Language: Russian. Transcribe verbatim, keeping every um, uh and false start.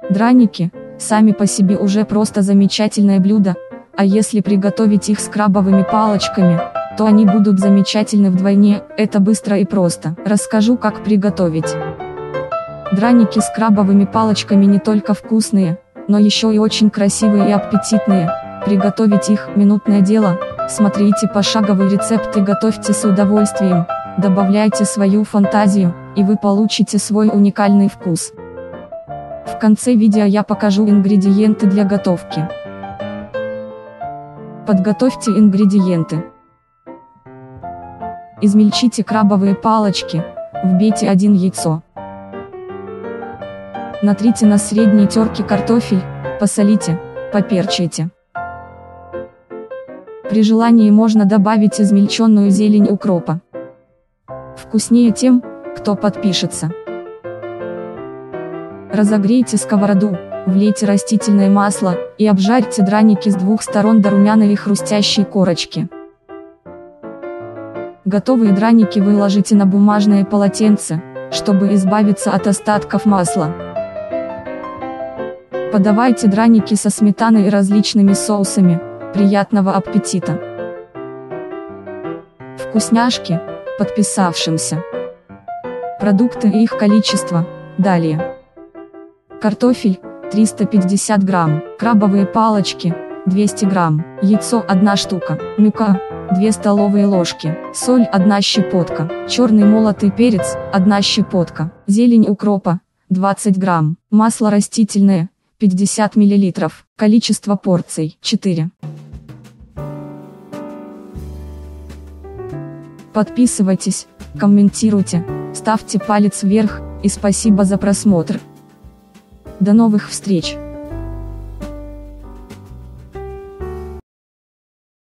Драники, сами по себе уже просто замечательное блюдо, а если приготовить их с крабовыми палочками, то они будут замечательны вдвойне. Это быстро и просто. Расскажу, как приготовить. Драники с крабовыми палочками не только вкусные, но еще и очень красивые и аппетитные. Приготовить их – минутное дело. Смотрите пошаговый рецепт и готовьте с удовольствием. Добавляйте свою фантазию, и вы получите свой уникальный вкус. В конце видео я покажу ингредиенты для готовки. Подготовьте ингредиенты. Измельчите крабовые палочки, вбейте один яйцо. Натрите на средней терке картофель, посолите, поперчите. При желании можно добавить измельченную зелень укропа. Вкуснее тем, кто подпишется. Разогрейте сковороду, влейте растительное масло и обжарьте драники с двух сторон до румяной и хрустящей корочки. Готовые драники выложите на бумажное полотенце, чтобы избавиться от остатков масла. Подавайте драники со сметаной и различными соусами. Приятного аппетита! Вкусняшки, подписавшимся. Продукты и их количество, далее. Картофель, триста пятьдесят грамм, крабовые палочки, двести грамм, яйцо одна штука, мука, две столовые ложки, соль одна щепотка, черный молотый перец, одна щепотка, зелень укропа, двадцать грамм, масло растительное, пятьдесят миллилитров, количество порций, четыре. Подписывайтесь, комментируйте, ставьте палец вверх, и спасибо за просмотр. До новых встреч!